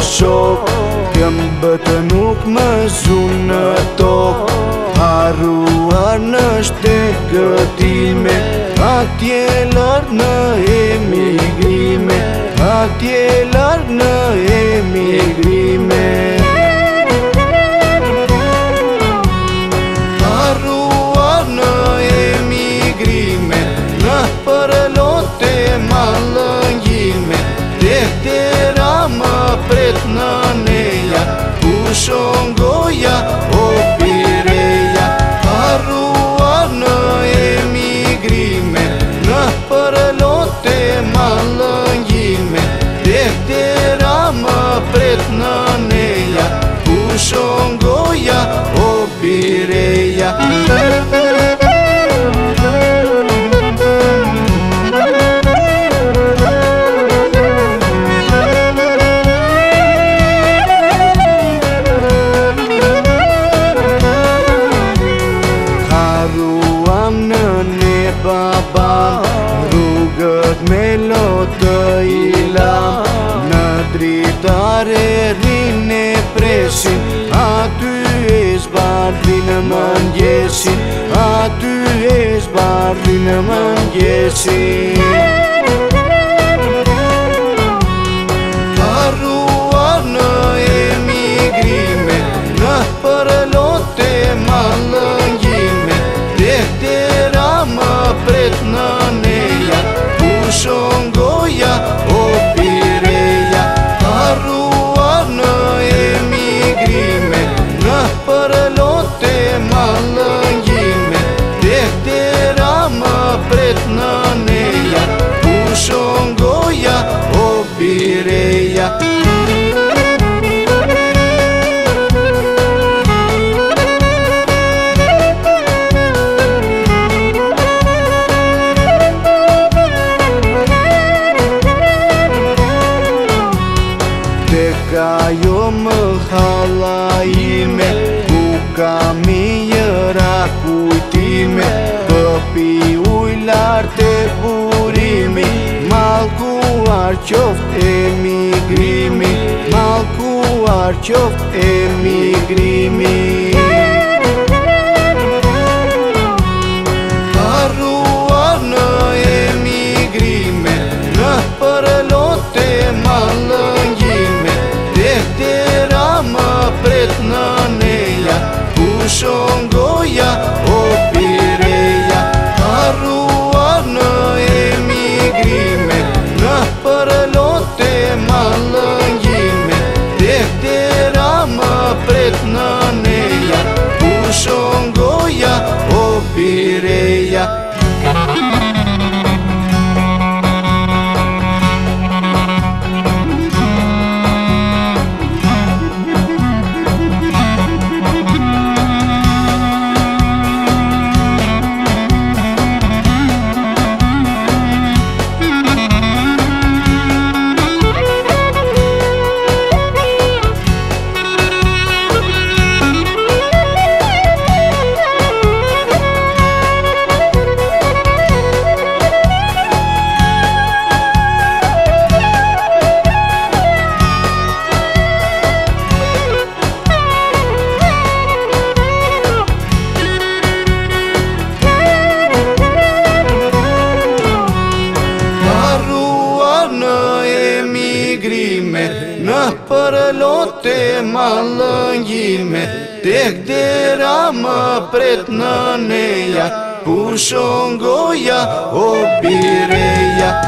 shok, këmbët nuk më zunë në tokë. Haruar në shtegëtime, atje larg në emigrime, atje larg në emigrime. Haruar në emigrime, në përlote malëngjime, dehtera më pret në neja, pushon goja o pireja. Haruar në emigrime, në përlote malëngjime, dehtera më pret në neja, pushon goja o pireja. Babam, rrugët me lotë i lam, në dritare rinë e presin, aty e zbardhin në mëngjesin, aty e zbardhin në mëngjesin. Haruar në emigrime, në përlote malëngjime, dehtera më pret në neja, pushon goja o pireja. Haruar në emigrime, në përlote malëngjime, dehtera më pret në neja, pushon goja o pireja. Ka jo më halajime, ku ka mijëra kujtime, këpi uj lartë e burimi, mallkuar qoft emigrimi, mallkuar qoft emigrimi. Haruar në emigrime, në përlote malëngjime, dehtera më pret në neja, pushon goja o pireja. Haruar në emigrime, në përlote malëngjime, dehtera më pret në neja, pushon goja o pireja. Në përlote malëngjime, dehtera më pret në neja, pushon goja o pireja.